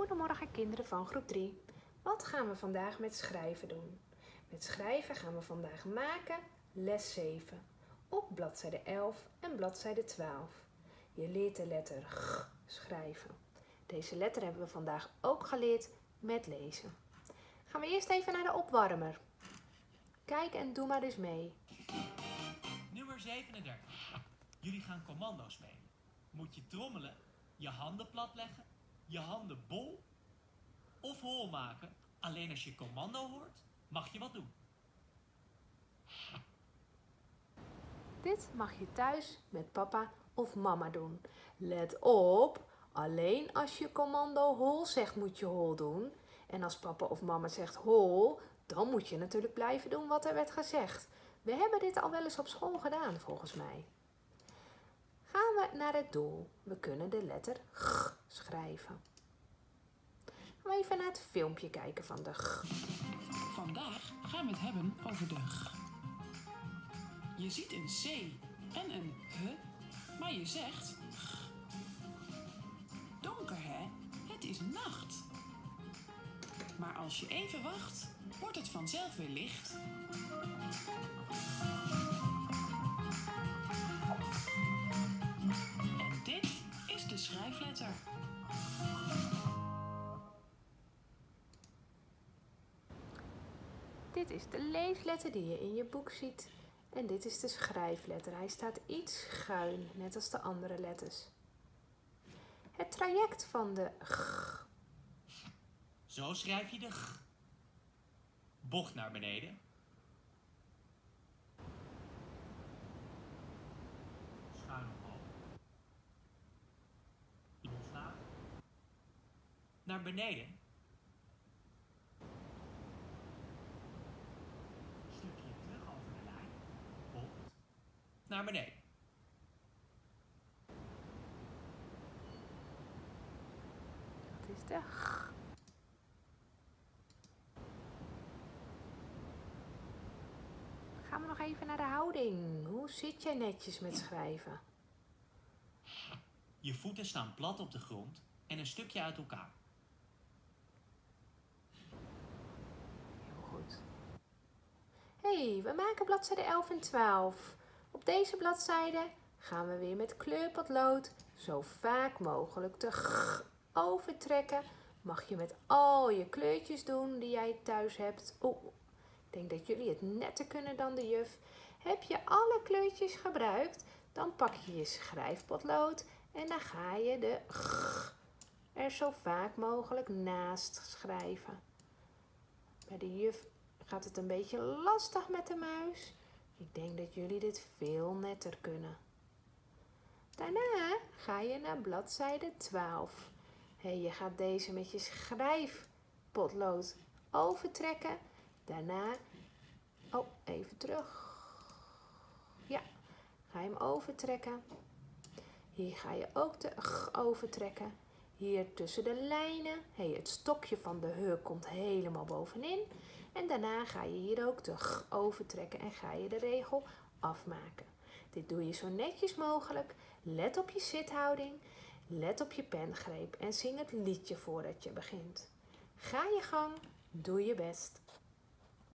Goedemorgen kinderen van groep 3. Wat gaan we vandaag met schrijven doen? Met schrijven gaan we vandaag maken les 7 op bladzijde 11 en bladzijde 12. Je leert de letter G schrijven. Deze letter hebben we vandaag ook geleerd met lezen. Gaan we eerst even naar de opwarmer. Kijk en doe maar eens mee. Nummer 37. Jullie gaan commando spelen. Moet je trommelen, je handen plat leggen, je handen bol of hol maken. Alleen als je commando hoort, mag je wat doen. Dit mag je thuis met papa of mama doen. Let op, alleen als je commando hol zegt moet je hol doen. En als papa of mama zegt hol, dan moet je natuurlijk blijven doen wat er werd gezegd. We hebben dit al wel eens op school gedaan volgens mij. Gaan we naar het doel. We kunnen de letter G schrijven. Gaan we even naar het filmpje kijken van de G. Vandaag gaan we het hebben over de G. Je ziet een C en een H, maar je zegt G. Donker hè? Het is nacht. Maar als je even wacht, wordt het vanzelf weer licht. En dit is de schrijfletter. Dit is de leesletter die je in je boek ziet. En dit is de schrijfletter. Hij staat iets schuin, net als de andere letters. Het traject van de G. Zo schrijf je de G. Bocht naar beneden. Schuin omhoog. Loslaten. Naar beneden. Stukje terug over de lijn. Bocht. Naar beneden. Dat is de G. Gaan we nog even naar de houding. Hoe zit jij netjes met schrijven? Je voeten staan plat op de grond en een stukje uit elkaar. Heel goed. Hey, we maken bladzijde 11 en 12. Op deze bladzijde gaan we weer met kleurpotlood zo vaak mogelijk de G overtrekken. Mag je met al je kleurtjes doen die jij thuis hebt. Ik denk dat jullie het netter kunnen dan de juf. Heb je alle kleurtjes gebruikt, dan pak je je schrijfpotlood en dan ga je de G er zo vaak mogelijk naast schrijven. Bij de juf gaat het een beetje lastig met de muis. Ik denk dat jullie dit veel netter kunnen. Daarna ga je naar bladzijde 12. Je gaat deze met je schrijfpotlood overtrekken. Daarna, even terug. Ja, ga je hem overtrekken. Hier ga je ook de G overtrekken. Hier tussen de lijnen. Het stokje van de H komt helemaal bovenin. En daarna ga je hier ook de G overtrekken en ga je de regel afmaken. Dit doe je zo netjes mogelijk. Let op je zithouding. Let op je pengreep en zing het liedje voordat je begint. Ga je gang, doe je best.